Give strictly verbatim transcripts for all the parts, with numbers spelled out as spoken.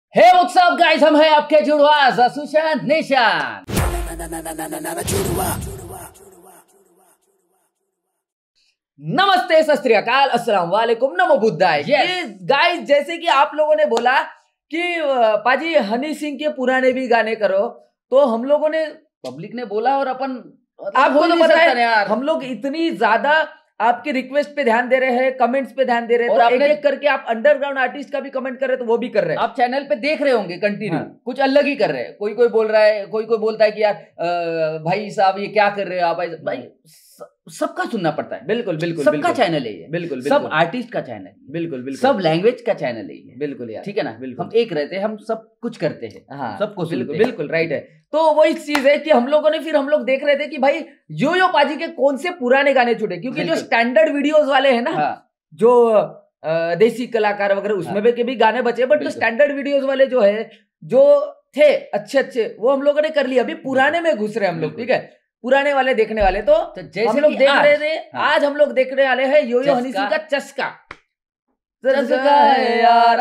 Hey what's up guys, हम हैं आपके जुड़वा सुशांत निशान। नमस्ते, सत श्री अकाल, अस्सलाम वालेकुम, नमो बुद्धाय। गाइस, जैसे कि आप लोगों ने बोला कि पाजी हनी सिंह के पुराने भी गाने करो, तो हम लोगों ने पब्लिक ने बोला और अपन आपको तो पता है यार, हम लोग इतनी ज्यादा आपकी रिक्वेस्ट पे ध्यान दे रहे हैं, कमेंट्स पे ध्यान दे रहे हैं, और तो एक एक करके आप अंडरग्राउंड आर्टिस्ट का भी कमेंट कर रहे हैं तो वो भी कर रहे हैं। आप चैनल पे देख रहे होंगे कंटिन्यू, हाँ। कुछ अलग ही कर रहे हैं। कोई कोई बोल रहा है, कोई कोई बोलता है कि यार आ, भाई साहब ये क्या कर रहे हो आप भाई, भाई सबका सुनना पड़ता है। बिल्कुल बिल्कुल, सबका चैनल है ये, बिल्कुल सब आर्टिस्ट का चैनल, बिल्कुल बिल्कुल सब लैंग्वेज का चैनल है ये, बिल्कुल यार, ठीक है ना। बिल्कुल हम एक रहते हैं, हम सब कुछ करते हैं, हाँ सबको बिल्कुल बिल्कुल राइट है। तो वो एक चीज है कि हम लोगों ने फिर हम लोग देख रहे थे कि भाई यो यो पाजी के कौन से पुराने गाने छूटे, क्योंकि जो स्टैंडर्ड वीडियोस वाले हैं ना, हाँ। जो आ, देसी कलाकार वगैरह उसमें हाँ। भी गाने बचे, बट जो स्टैंडर्ड वीडियोस वाले जो है जो थे अच्छे अच्छे, वो हम लोगों ने कर लिया। अभी पुराने में घुस रहे हम लोग, ठीक है, पुराने वाले देखने वाले। तो, तो जैसे हम लोग देख रहे थे, हाँ। आज हम लोग देखने वाले हैं यो यो हनी सिंह का चस्का। चस्का है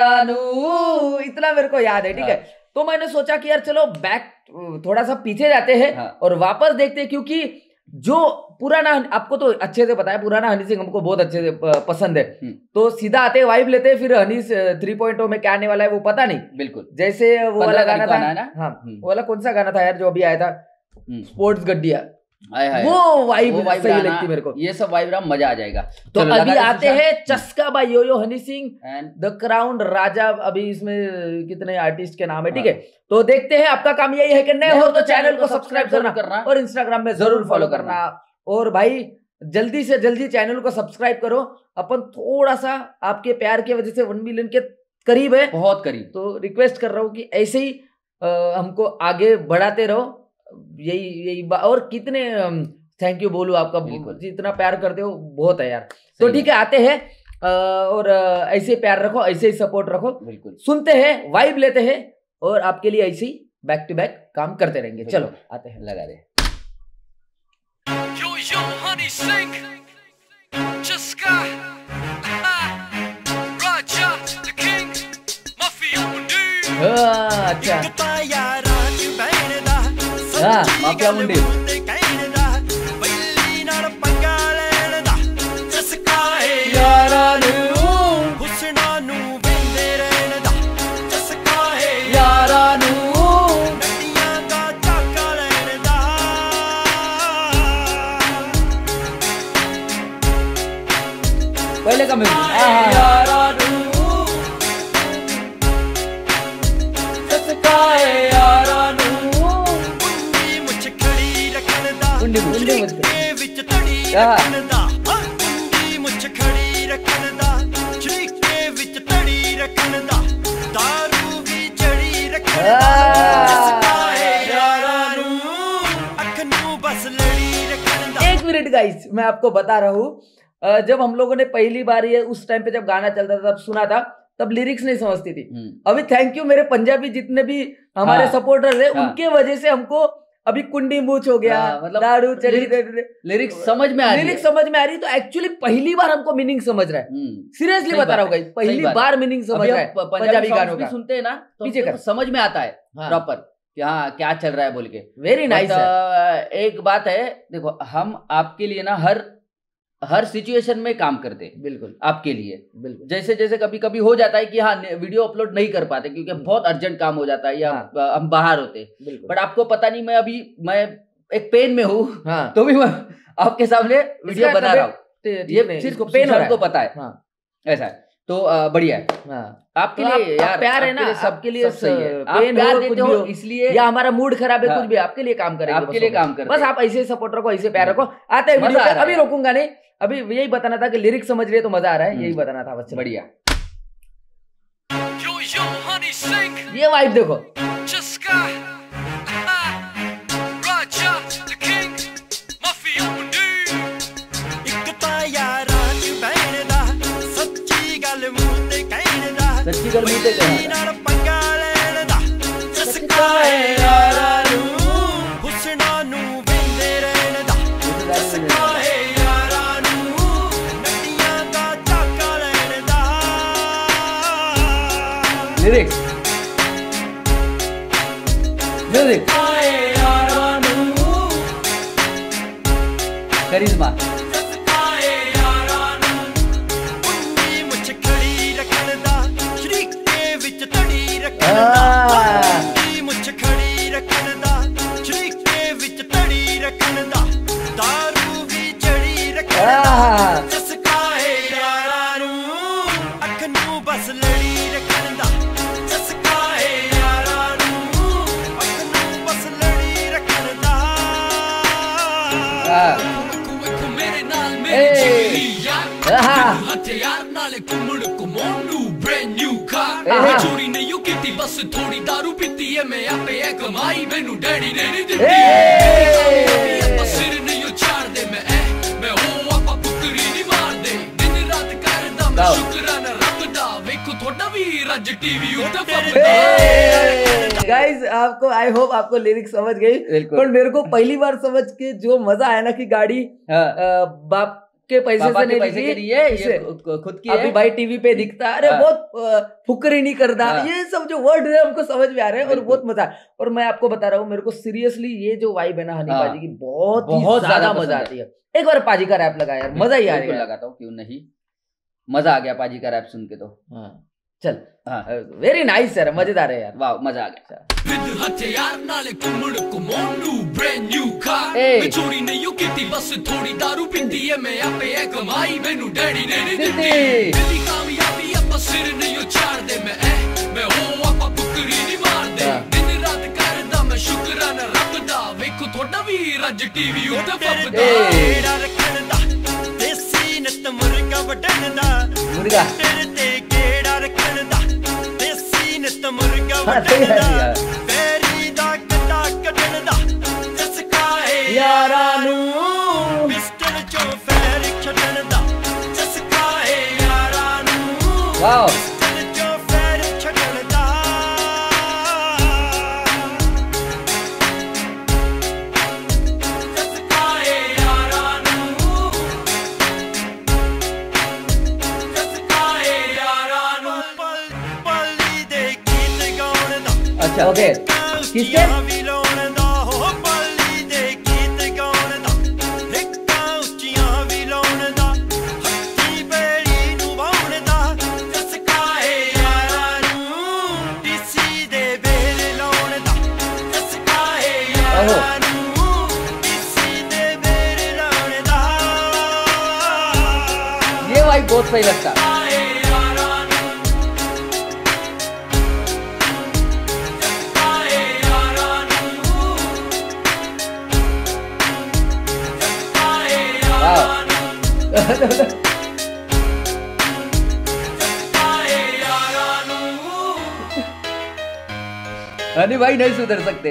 यारानू, इतना मेरे को याद है, ठीक है। तो मैंने सोचा कि यार चलो बैक थोड़ा सा पीछे जाते हैं, हाँ। और वापस देखते हैं, क्योंकि जो पुराना, आपको तो अच्छे से पता है, पुराना हनी सिंह हमको बहुत अच्छे से पसंद है। तो सीधा आते वाइब लेते हैं, फिर हनी थ्री पॉइंट ओ में क्या आने वाला है वो पता नहीं। बिल्कुल, जैसे वो वाला गाना था ना, हाँ वो वाला कौन सा गाना था यार जो अभी आया था, स्पोर्ट्स गड्डिया, वो वाइब वाइब सही लगती मेरे को। ये सब वाइब मजा आ जाएगा। तो अभी आते हैं Chaska by Yo Yo Honey Singh and the crown Raja. अभी इसमें कितने आर्टिस्ट के नाम है, ठीक है। तो देखते हैं, आपका काम यही है कि नए हो तो चैनल को सब्सक्राइब करना, करना और इंस्टाग्राम में जरूर फॉलो करना। और भाई जल्दी से जल्दी चैनल को सब्सक्राइब करो। अपन थोड़ा सा आपके प्यार की वजह से वन मिलियन के करीब है, बहुत करीब। तो रिक्वेस्ट कर रहा हूँ कि ऐसे ही हमको आगे बढ़ाते रहो। यही यही और कितने थैंक यू बोलूं आपका, जितना प्यार करते हो बहुत है यार। तो ठीक है, आते हैं और ऐसे प्यार रखो, ऐसे ही सपोर्ट रखो, बिल्कुल सुनते हैं, वाइब लेते हैं, और आपके लिए ऐसे ही बैक टू बैक काम करते रहेंगे। चलो आते हैं, लगा दे यो यो हनी सिंह चस्का राजा द किंग माफिया मुंडी। अच्छा हाँ, माफिया मुंडी। पहले का म्यूजिक एक मिनट गाइस, मैं आपको बता रहा हूँ, जब हम लोगों ने पहली बार ये उस टाइम पे जब गाना चलता था तब सुना था, तब लिरिक्स नहीं समझती थी। अभी थैंक यू मेरे पंजाबी जितने भी हमारे हाँ, सपोर्टर्स है, हाँ, उनके वजह से हमको अभी कुंडी मूछ हो गया, हाँ, मतलब दारू चली, लिरिक्स समझ में आ रही, लिरिक्स समझ में आ रही। तो एक्चुअली पहली बार हमको मीनिंग समझ रहा है, सीरियसली बता रहा हूँ, पहली बार मीनिंग समझ रहा है। पंजाबी गानों का सुनते हैं ना, तो पीछे कर समझ में आता है प्रॉपर हाँ क्या चल रहा है बोल के। वेरी नाइस है। एक बात है, देखो हम आपके लिए ना हर हर सिचुएशन में काम करते हैं, बिल्कुल आपके लिए। बिल्कुल जैसे जैसे कभी कभी हो जाता है कि हाँ वीडियो अपलोड नहीं कर पाते क्योंकि बहुत अर्जेंट काम हो जाता है, या हाँ, हम बाहर होते हैं, बट आपको पता नहीं, मैं अभी मैं एक पेन में हूँ, हाँ, तो भी मैं आपके सामने वीडियो बना रहा हूँ, ये सिर्फ पेन हमको पता है, हाँ, ऐसा है। तो बढ़िया है, हाँ, आपके तो लिए यार प्यार है ना, सबके लिए सही है, आप प्यार देते हो इसलिए, या हमारा मूड खराब है, हाँ, कुछ भी आपके लिए काम करेंगे, आपके लिए काम करें, बस आप ऐसे सपोर्ट रखो, ऐसे प्यार रखो। आते हैं वीडियो, अभी रोकूंगा नहीं, अभी यही बताना था कि लिरिक्स समझ रहे तो मजा आ रहा है, यही बताना था बस। बढ़िया, ये वाइब देखो, सच्ची गल मुंह ते कहना लिरिक्स म्यूजिक करिश्मा चोरी नहीं की बस थोड़ी दारू पीती है मैं आपे है कमाई मैनू डैडी ने नहीं दिती सिर नहीं उछाड़ दे मैं ए मैं हो आपा पुकरी नहीं मार दे दिन रात करदा मैं शुकराना रब दा वेखो थोड़ा भी रज टीवी उते फबदा। गाइस आपको आई होप आपको लिरिक्स समझ गई, पर मेरे को पहली बार समझ के जो मजा आया ना कि गाड़ी बाप के पैसे से नहीं पैसे के लिए ये खुद की अभी भाई टीवी पे दिखता है, अरे बहुत फुकरी नहीं करता, ये सब जो वर्ड है हमको समझ में आ रहे हैं और बहुत मजा। और मैं आपको बता रहा हूँ मेरे को सीरियसली ये जो वाइब है ना हनी पाजी की बहुत बहुत ज्यादा मजा आती है। एक बार पाजी का रैप लगा यार, मजा ही आ रहा है। लगाता हूँ क्यों नहीं, मजा आ गया पाजी का रैप सुन के तो। चल वेरी नाइस यार, मजेदार है यार, वाह मजा आ गया। हथियार नाले कुमड़ कुमोंडू ब्रांड न्यू कार मैं चोरी नहीं की बस थोड़ी दारू पीती है मैं आपे है कमाई मैनू डैडी ने नहीं दिती मेरी कामयाबी अपा सिर नहीं उछाड़ दे मैं ए मैं हो आपा पुकरी नहीं मार दे दिन रात करदा मैं शुकराना रब दा वेखो थोड़ा भी रज टीवी उते फबदा तेरा रखण दा देसी नत मुर्गा वडण दा मुर्गा तेरे ते केड़ा रखण दा देसी नत मुर्गा वडण दा यारां नू पिस्टल चो फैर छडण दा चस्का है यारां नू वाओ पिस्टल चो फैर छडण दा चस्का है यारां नू चस्का है यारां नू पल पली दे गीत गाउण दा। अच्छा ओके किसके ये भाई बहुत सही लगता। हनी भाई नहीं सुधर सकते।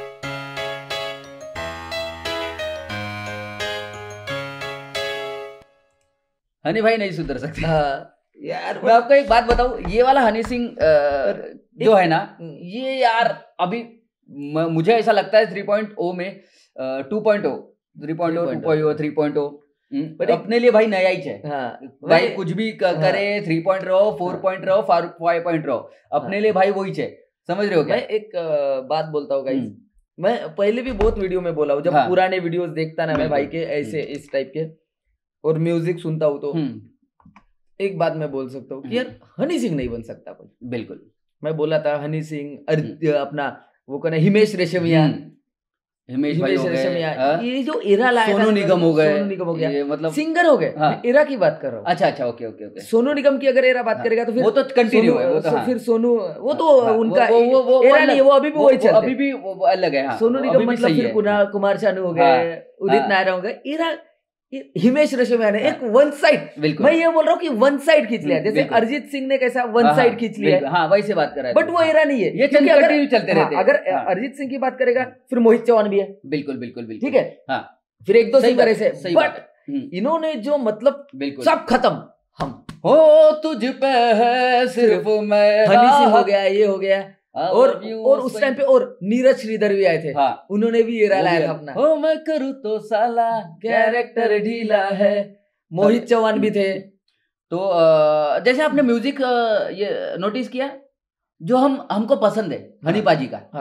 हनी भाई नहीं सुधर सकते। हाँ यार मैं आपको एक बात बताऊं, ये वाला हनी सिंह जो है ना ये यार अभी मुझे ऐसा लगता है थ्री पॉइंट ओ में two point O three point O two point O three point O अपने लिए भाई नया ही है। हाँ, भाई कुछ भी करे थ्री पॉइंट रहो फोर पॉइंट रहो फाइव पॉइंट रहो अपने हाँ, लिए भाई वही है। समझ रहे हो क्या? मैं एक बात बोलता हूँ गाइस, मैं पहले भी बहुत वीडियो में बोला हूँ जब हाँ, पुराने वीडियोस देखता ना मैं भाई के ऐसे इस टाइप के और म्यूजिक सुनता हूँ तो एक बात मैं बोल सकता हूँ कि यार हनी सिंह नहीं बन सकता कोई। बिल्कुल मैं बोला था हनी सिंह अपना वो कौन है हिमेश रेशमिया हिमेश भाई हो गए, ये जो एरा लाया सोनू निगम हो गए, सोनू निगम हो गया मतलब सिंगर हो गए। हाँ, एरा की बात कर रहा हूँ। अच्छा अच्छा okay okay okay Sonu Nigam की अगर एरा बात हाँ, करेगा तो फिर वो तो कंटिन्यू है, वो तो हाँ, फिर सोनू वो तो उनका वो वो एरा नहीं, वो अभी भी वही चलते, अभी भी वो अलग है। सोनू निगम मतलब फिर कुमार शानू हो गए, उदित नारायण हो गए, एरा हिमेश रेशमिया ने एक वन साइड, मैं ये बोल रहा हूँ कि वन साइड खींच लिया, जैसे अरिजीत सिंह ने कैसा वन साइड खींच लिया। हाँ वैसे बात कर रहा है, बट वो एरा नहीं है, ये कंटिन्यू चलते रहते हैं। अगर अरिजीत सिंह की बात करेगा फिर मोहित चौहान भी है। बिल्कुल बिल्कुल बिल्कुल ठीक है। हाँ फिर एक दो सिंगर ऐसे, बट इन्होंने जो मतलब सब खत्म, हम हो तुझ पे है सिर्फ मैं, हनी सिंह हो गया, ये हो गया, और और उस टाइम पे और नीरज श्रीधर भी आए थे। हाँ, उन्होंने भी ये लाया था अपना, ओ मैं करूँ तो साला कैरेक्टर ढीला है। मोहित चौहान भी थे। तो जैसे आपने म्यूजिक ये नोटिस किया जो हम हमको पसंद है हनी पाजी का, हाँ,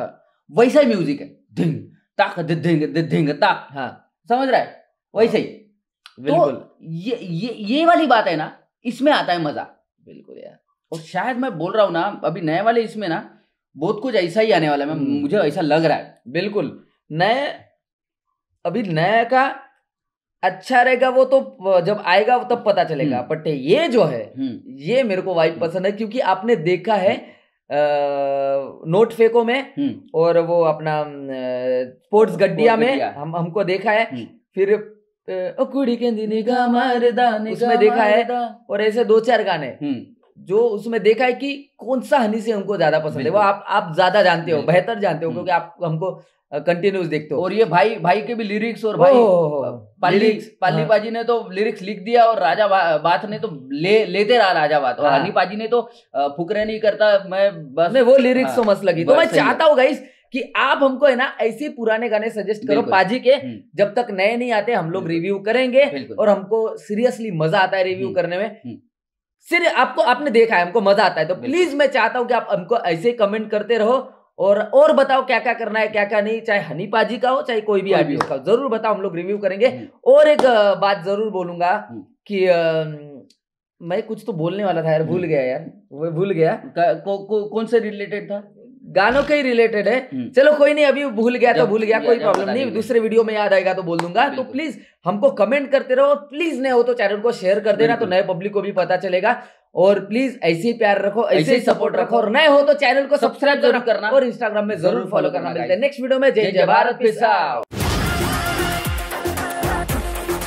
वैसा ही म्यूजिक है, धिंग ताक धिंग धिंग ताक, हाँ समझ रहा है, वैसे ही। बिल्कुल तो ये ये ये वाली बात है ना, इसमें आता है मजा। बिल्कुल यार। और शायद मैं बोल रहा हूँ ना, अभी नए वाले इसमें ना बहुत कुछ ऐसा ही आने वाला है, मैं मुझे ऐसा लग रहा है। बिल्कुल नए, अभी नया का अच्छा रहेगा वो तो जब आएगा तब पता चलेगा, बट ये जो है ये मेरे को वाइब पसंद है, क्योंकि आपने देखा है नोट फेको में और वो अपना स्पोर्ट्स गड्डिया में हम हमको देखा है, फिर कुड़ी के निगाह मारदा उसमें देखा है, और ऐसे दो चार गाने जो उसमें देखा है कि कौन सा हनी सिंह हमको ज्यादा पसंद है, वो आप आप ज्यादा जानते हो, बेहतर जानते हो, क्योंकि आप हमको कंटिन्यूस देखते हो। और ये भाई भाई के भी लिरिक्स, और भाई पाली पाली पाजी ने तो लिरिक्स लिख दिया, और राजा बात ने तो ले लेते रहा राजा बात, और हनी पाजी ने तो फुकरे नहीं करता मैं बस, नहीं वो लिरिक्स तो मस्त लगी। तो मैं चाहता हूँ गाइस कि आप हमको है ना ऐसे पुराने गाने सजेस्ट करो पाजी के, जब तक नए नहीं आते हम लोग रिव्यू करेंगे, और हमको सीरियसली मजा आता है रिव्यू करने में। सिर्फ आपको आपने देखा है हमको मजा आता है, तो प्लीज मैं चाहता हूँ कि आप हमको ऐसे कमेंट करते रहो, और और बताओ क्या क्या करना है क्या क्या नहीं, चाहे हनी पाजी का हो चाहे कोई भी आर्टिस्ट का हो, जरूर बताओ, हम लोग रिव्यू करेंगे। और एक बात जरूर बोलूंगा कि आ, मैं कुछ तो बोलने वाला था यार, भूल गया यार, वो भूल गया को, को, कौन से रिलेटेड था, गानों के ही रिलेटेड है। चलो कोई नहीं, अभी भूल गया तो भूल गया, कोई प्रॉब्लम नहीं, दूसरे वीडियो में याद आएगा तो बोल दूंगा। तो प्लीज हमको कमेंट करते रहो, प्लीज नए हो तो चैनल को शेयर कर देना, तो नए पब्लिक को भी पता चलेगा। और प्लीज ऐसे ही प्यार रखो, ऐसे ही सपोर्ट रखो, और नए हो तो चैनल को सब्सक्राइब जरूर करना, और इंस्टाग्राम में जरूर फॉलो करना। मिलते हैं नेक्स्ट वीडियो में। जय जय भारत, पीस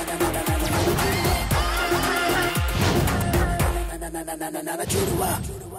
आउट।